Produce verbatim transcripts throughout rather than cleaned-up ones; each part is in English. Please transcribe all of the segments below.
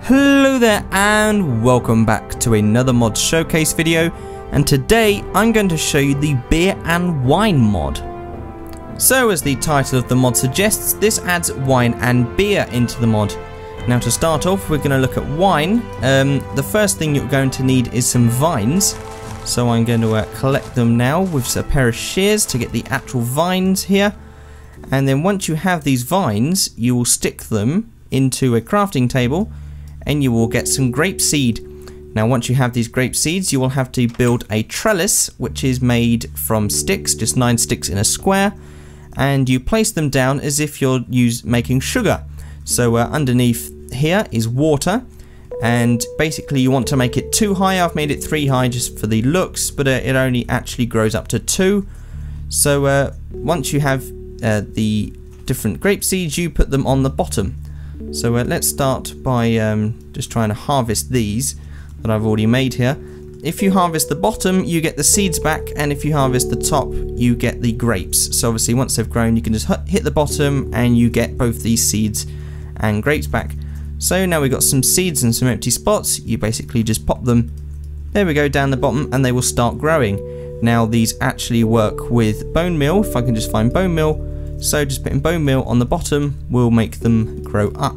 Hello there and welcome back to another mod showcase video, and today I'm going to show you the beer and wine mod. So as the title of the mod suggests, this adds wine and beer into the mod. Now to start off, we're going to look at wine. Um, the first thing you're going to need is some vines, so I'm going to uh, collect them now with a pair of shears to get the actual vines here. And then once you have these vines, you will stick them into a crafting table and you will get some grape seed. Now once you have these grape seeds, you will have to build a trellis, which is made from sticks, just nine sticks in a square, and you place them down as if you're use, making sugar. So uh, underneath here is water, and basically you want to make it two high. I've made it three high just for the looks, but uh, it only actually grows up to two. So uh, once you have uh, the different grape seeds, you put them on the bottom. So uh, let's start by um, just trying to harvest these that I've already made here. If you harvest the bottom, you get the seeds back, and if you harvest the top, you get the grapes. So obviously once they've grown, you can just hit the bottom and you get both these seeds and grapes back. So now we've got some seeds and some empty spots. You basically just pop them, there we go, down the bottom, and they will start growing. Now these actually work with bone meal, if I can just find bone meal. So just putting bone meal on the bottom will make them grow up.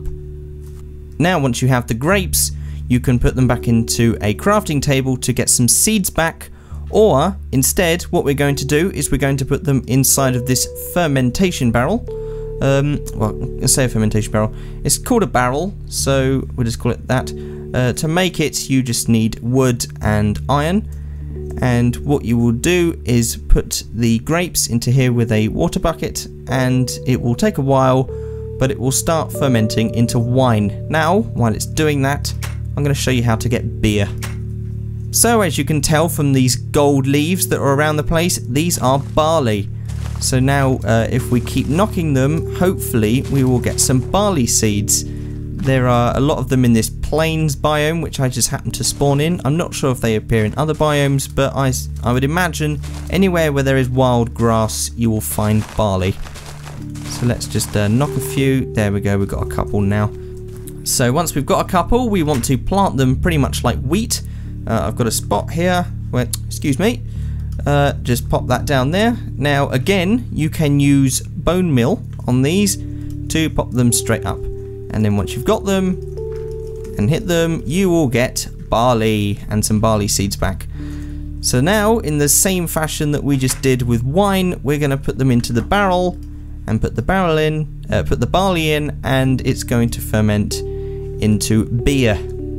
Now once you have the grapes, you can put them back into a crafting table to get some seeds back, or instead what we're going to do is we're going to put them inside of this fermentation barrel. Um, well, let's say a fermentation barrel. It's called a barrel, so we'll just call it that. Uh, to make it, you just need wood and iron. And what you will do is put the grapes into here with a water bucket, and it will take a while, but it will start fermenting into wine. Now, while it's doing that, I'm going to show you how to get beer. So as you can tell from these gold leaves that are around the place, these are barley. So now uh, if we keep knocking them, hopefully we will get some barley seeds. There are a lot of them in this plains biome, which I just happen to spawn in. I'm not sure if they appear in other biomes, but I, I would imagine anywhere where there is wild grass, you will find barley. So let's just uh, knock a few. There we go, we've got a couple now. So once we've got a couple, we want to plant them pretty much like wheat. Uh, I've got a spot here where, excuse me, uh, just pop that down there. Now again, you can use bone meal on these to pop them straight up. And then once you've got them and hit them, you will get barley and some barley seeds back. So now, in the same fashion that we just did with wine, we're going to put them into the barrel and put the barrel in, uh, put the barley in, and it's going to ferment into beer.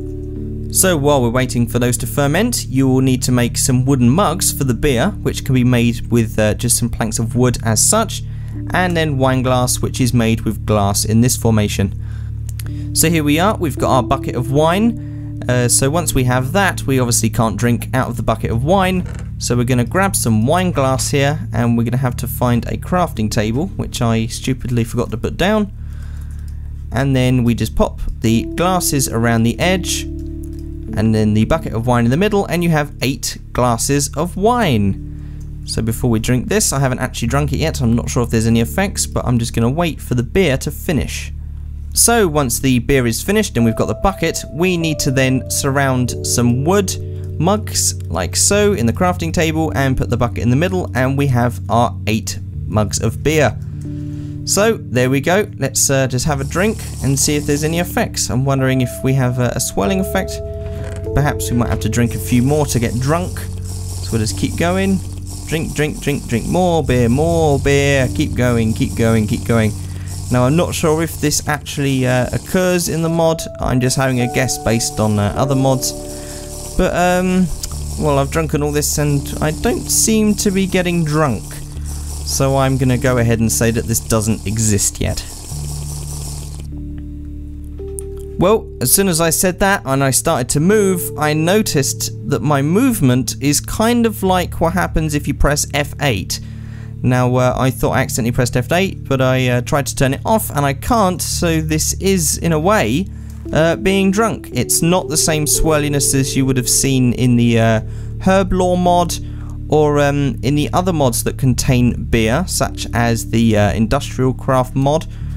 So while we're waiting for those to ferment, you will need to make some wooden mugs for the beer, which can be made with uh, just some planks of wood as such, and then wine glass, which is made with glass in this formation. So here we are, we've got our bucket of wine. Uh, so once we have that, we obviously can't drink out of the bucket of wine. So we're going to grab some wine glass here, and we're going to have to find a crafting table, which I stupidly forgot to put down. And then we just pop the glasses around the edge, and then the bucket of wine in the middle, and you have eight glasses of wine. So before we drink this, I haven't actually drunk it yet, I'm not sure if there's any effects, but I'm just going to wait for the beer to finish. So once the beer is finished and we've got the bucket, we need to then surround some wood mugs like so in the crafting table and put the bucket in the middle, and we have our eight mugs of beer. So there we go, let's uh, just have a drink and see if there's any effects. I'm wondering if we have a, a swelling effect. Perhaps we might have to drink a few more to get drunk. So we'll just keep going. Drink, drink, drink, drink, more beer, more beer. Keep going, keep going, keep going. Now I'm not sure if this actually uh, occurs in the mod. I'm just having a guess based on uh, other mods. But, um, well, I've drunken all this and I don't seem to be getting drunk. So I'm going to go ahead and say that this doesn't exist yet. Well, as soon as I said that and I started to move, I noticed that my movement is kind of like what happens if you press F eight. Now, uh, I thought I accidentally pressed F eight, but I uh, tried to turn it off and I can't, so this is, in a way, uh, being drunk. It's not the same swirliness as you would have seen in the uh, Herb Lore mod, or um, in the other mods that contain beer, such as the uh, Industrial Craft mod.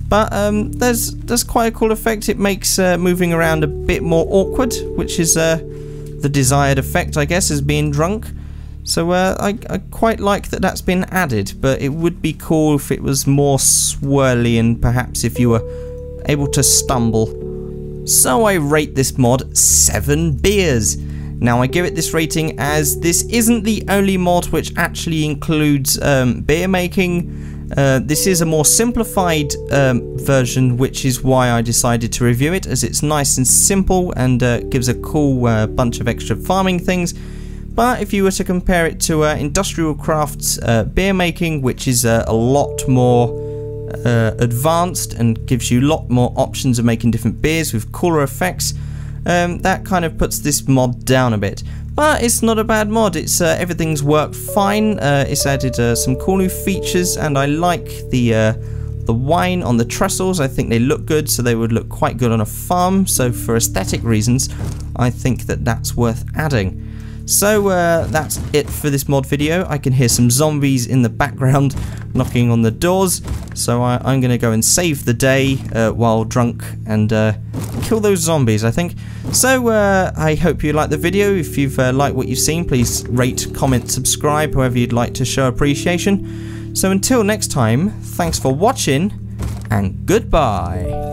But um, there's there's quite a cool effect. It makes uh, moving around a bit more awkward, which is uh, the desired effect, I guess, as being drunk. So uh, I, I quite like that that's been added, but it would be cool if it was more swirly and perhaps if you were able to stumble. So I rate this mod seven beers. Now I give it this rating as this isn't the only mod which actually includes um, beer making. Uh, this is a more simplified um, version, which is why I decided to review it, as it's nice and simple and uh, gives a cool uh, bunch of extra farming things. But if you were to compare it to uh, Industrial Craft's uh, beer making, which is uh, a lot more uh, advanced and gives you a lot more options of making different beers with cooler effects, um, that kind of puts this mod down a bit. But it's not a bad mod. It's uh, everything's worked fine. Uh, it's added uh, some cool new features, and I like the uh, the wine on the trestles. I think they look good, so they would look quite good on a farm. So for aesthetic reasons, I think that that's worth adding. So uh, that's it for this mod video. I can hear some zombies in the background knocking on the doors, so I, I'm going to go and save the day uh, while drunk and uh, kill those zombies, I think. So uh, I hope you liked the video. If you've uh, liked what you've seen, please rate, comment, subscribe, however you'd like to show appreciation. So until next time, thanks for watching and goodbye.